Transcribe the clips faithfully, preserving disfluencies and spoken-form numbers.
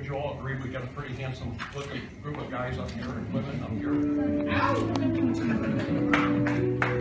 you all agree we got a pretty handsome looking group of guys up here and women up here?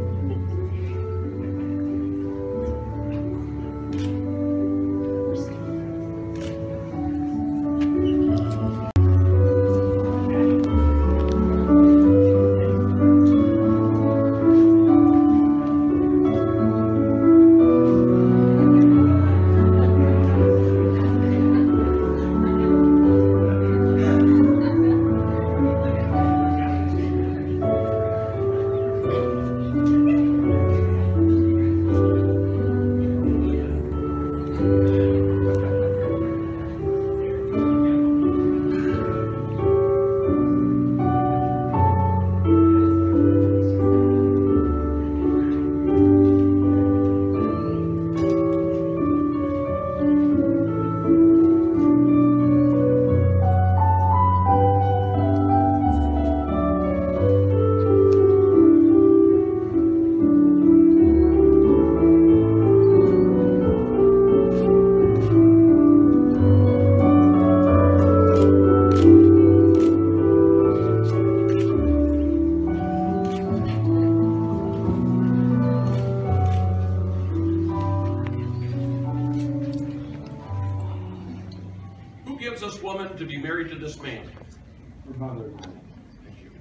This woman to be married to this man? Her mother. Thank you.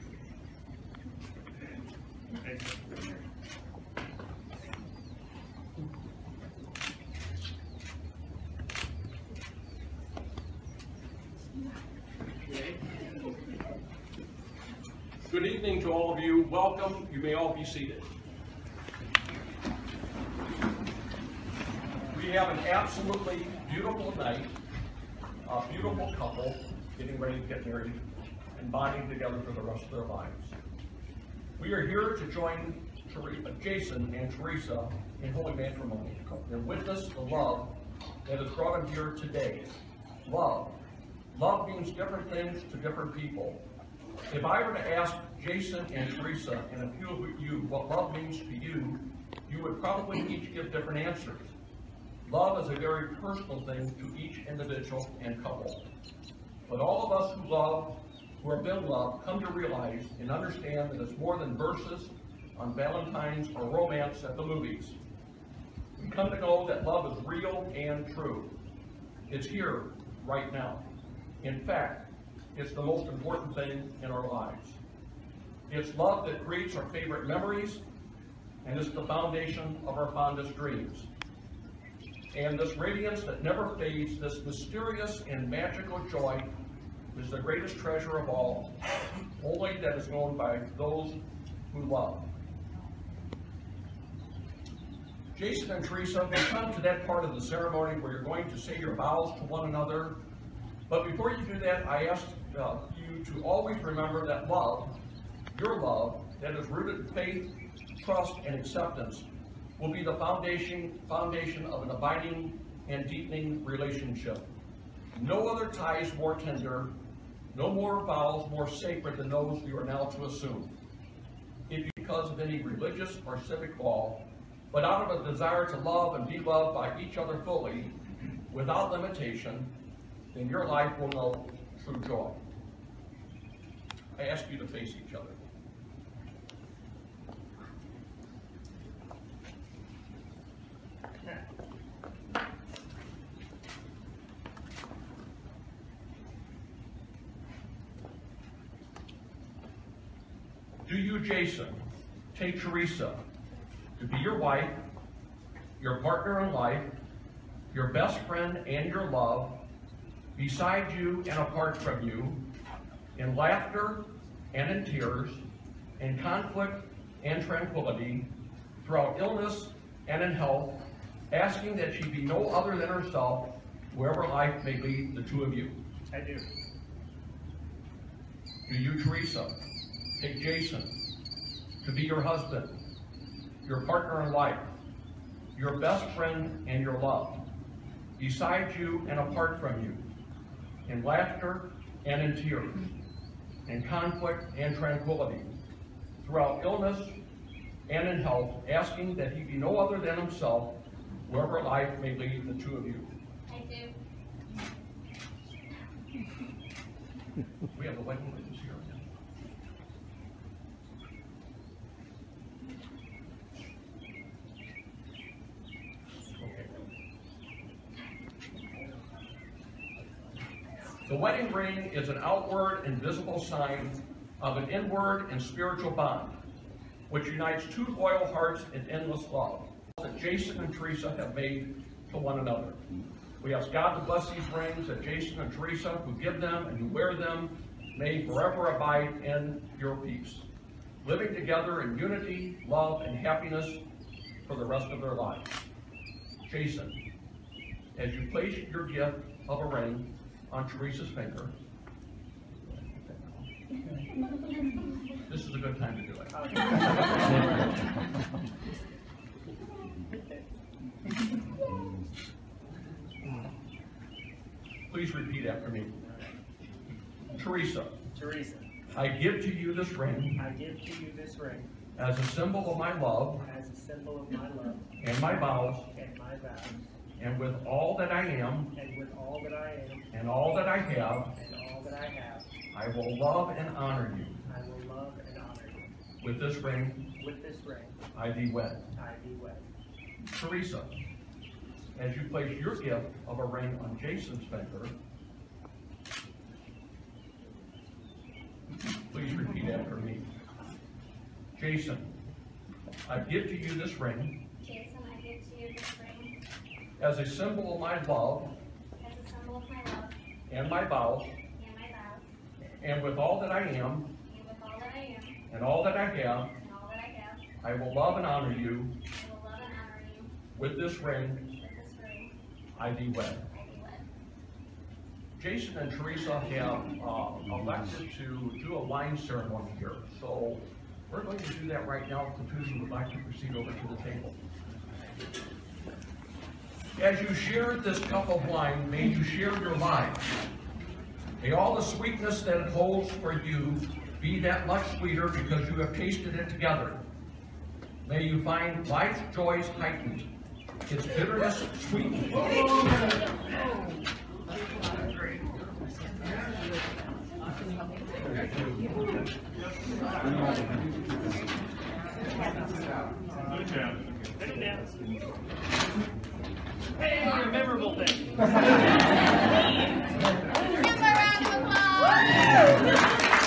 Good evening to all of you. Welcome. You may all be seated. We have an absolutely beautiful night. A beautiful couple getting ready to get married and bonding together for the rest of their lives. We are here to join Jason and Teresa in holy matrimony and witness the love that has brought them here today. Love. Love means different things to different people. If I were to ask Jason and Teresa and a few of you what love means to you, you would probably each give different answers. Love is a very personal thing to each individual and couple. But all of us who love, who have been loved, come to realize and understand that it's more than verses on Valentine's or romance at the movies. We come to know that love is real and true. It's here, right now. In fact, it's the most important thing in our lives. It's love that creates our favorite memories, and it's the foundation of our fondest dreams. And this radiance that never fades, this mysterious and magical joy, is the greatest treasure of all, only that is known by those who love. Jason and Teresa, we come to that part of the ceremony where you're going to say your vows to one another. But before you do that, I ask uh, you to always remember that love, your love, that is rooted in faith, trust, and acceptance, will be the foundation, foundation of an abiding and deepening relationship. No other ties more tender, no more vows more sacred than those you are now to assume. If because of any religious or civic law, but out of a desire to love and be loved by each other fully, without limitation, then your life will know true joy. I ask you to face each other. Do you, Jason, take Teresa to be your wife, your partner in life, your best friend and your love, beside you and apart from you, in laughter and in tears, in conflict and tranquility, throughout illness and in health, asking that she be no other than herself, wherever life may lead the two of you? I do. Do you, Teresa, take Jason to be your husband, your partner in life, your best friend and your love, beside you and apart from you, in laughter and in tears, in conflict and tranquility, throughout illness and in health, asking that he be no other than himself, wherever life may lead the two of you? I do. We have the wedding rings here. Okay. The wedding ring is an outward and visible sign of an inward and spiritual bond, which unites two loyal hearts in endless love that Jason and Teresa have made to one another. We ask God to bless these rings that Jason and Teresa, who give them and who wear them, may forever abide in your peace, living together in unity, love, and happiness for the rest of their lives. Jason, as you place your gift of a ring on Teresa's finger, this is a good time to do it. Please repeat after me. Teresa. Teresa. I give to you this ring. I give to you this ring. As a symbol of my love. As a symbol of my love. And my vows. And my vows. And with all that I am. And with all that I am. And all that I have. And all that I have. I will love and honor you. I will love and honor you. With this ring. With this ring. I thee wed. I thee wed. Teresa, as you place your gift of a ring on Jason's finger, please repeat after me. Jason, I give to you this ring. Jason, I give to you this ring. As a symbol of my love. As a symbol of my love. And my vows. And my vows. And with all that I am. And with all that I am. And all that I have. And all that I have. I will love and honor you. I will love and honor you. With this ring. With this ring. I thee wed. I thee wed. Jason and Teresa have uh, elected to do a wine ceremony here. So we're going to do that right now. If the two of you would like to proceed over to the table. As you share this cup of wine, may you share your lives. May all the sweetness that it holds for you be that much sweeter because you have tasted it together. May you find life's joys heightened, its bitterness sweetened. Hey, a memorable thing. Give a round of applause.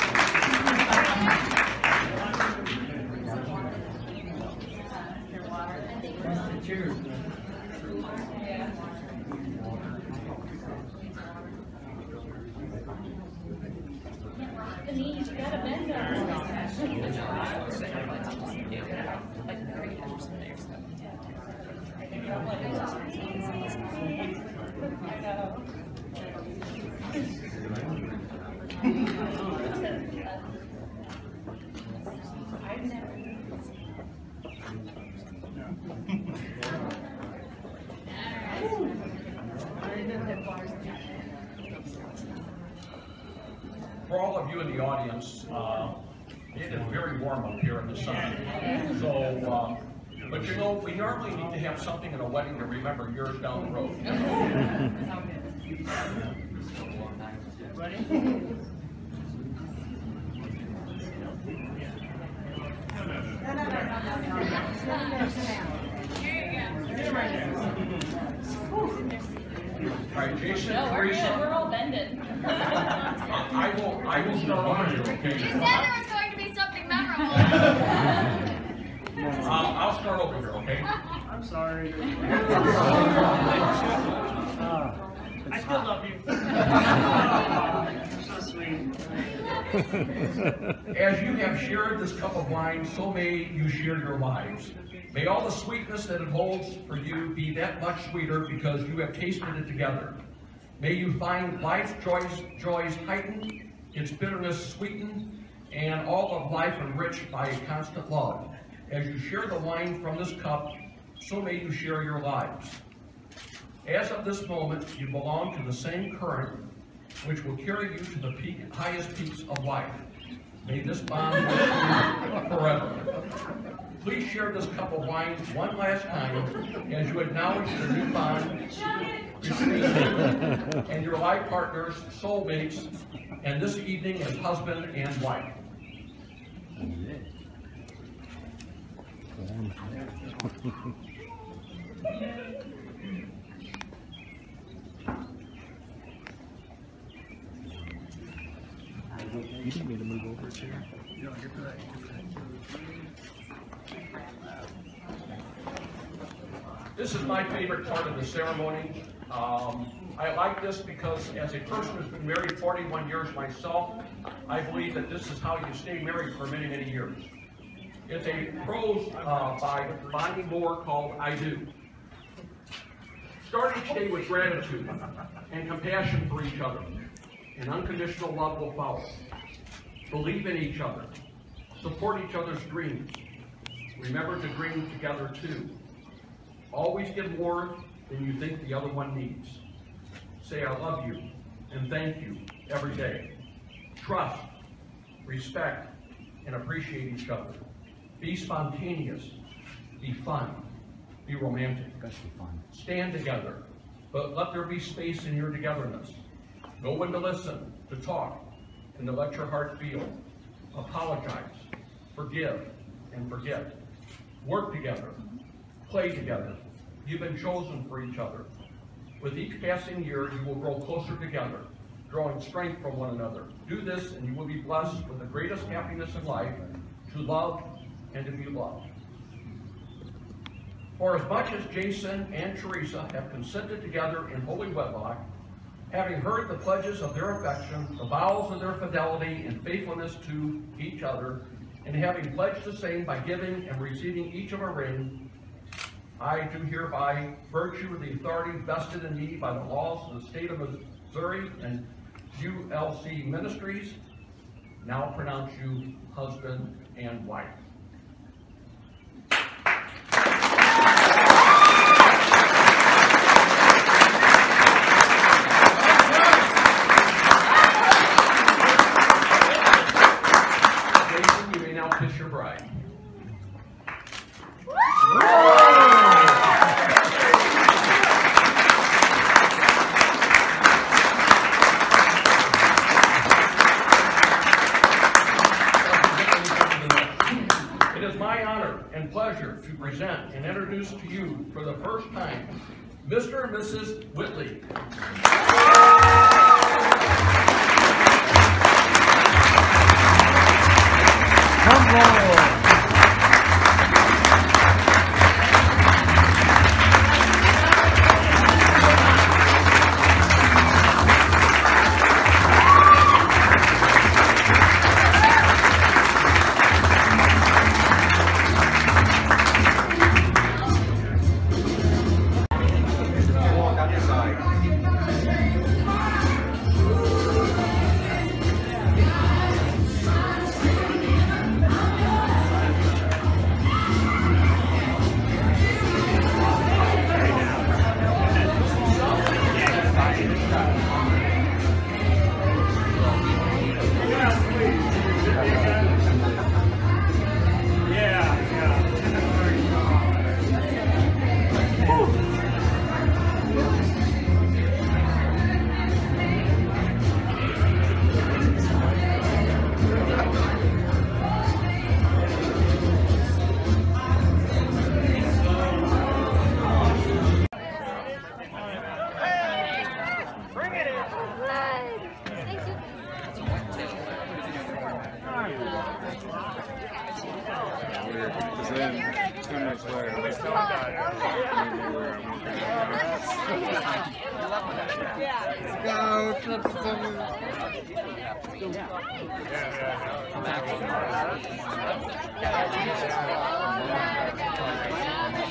Cheers. The knees, you gotta bend them. For all of you in the audience, uh, it is very warm up here in the sun. So, uh, but you know, we normally need to have something in a wedding to remember years down the road. Ready? All right, Jason, No, we're Teresa. good. We're all bending. I will, I will start over you, okay? You said there was going to be something memorable. Uh, I'll start over here, okay? I'm sorry. I still love you. You're so sweet. As you have shared this cup of wine, so may you share your lives. May all the sweetness that it holds for you be that much sweeter because you have tasted it together. May you find life's joys, joys heightened, its bitterness sweetened, and all of life enriched by a constant love. As you share the wine from this cup, so may you share your lives. As of this moment, you belong to the same current which will carry you to the peak, highest peaks of life. May this bond last forever. Please share this cup of wine one last time as you acknowledge the new bond between you and your life partners, soulmates, and this evening as husband and wife. You need me to move over to here? This is my favorite part of the ceremony. Um, I like this because as a person who's been married forty-one years myself, I believe that this is how you stay married for many, many years. It's a prose uh, by Bonnie Moore called I Do. Start each day with gratitude and compassion for each other, and unconditional love will follow. Believe in each other. Support each other's dreams. Remember to dream together too. Always give more than you think the other one needs. Say I love you and thank you every day. Trust, respect, and appreciate each other. Be spontaneous. Be fun. Be romantic. Especially fun. Stand together, but let there be space in your togetherness. Know when to listen, to talk, and to let your heart feel. Apologize, forgive, and forget. Work together, play together. You've been chosen for each other. With each passing year, you will grow closer together, drawing strength from one another. Do this, and you will be blessed with the greatest happiness in life, to love and to be loved. For as much as Jason and Teresa have consented together in holy wedlock, having heard the pledges of their affection, the vows of their fidelity and faithfulness to each other, and having pledged the same by giving and receiving each of a ring, I do hereby, virtue of the authority vested in me by the laws of the state of Missouri and U L C Ministries, now pronounce you husband and wife. Jason, you may now kiss your bride. It is my honor and pleasure to present and introduce to you for the first time, Mister and Missus Whitley. Come on! Because then two minutes later, they still got it.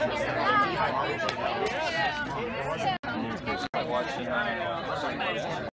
Let's go. Watching.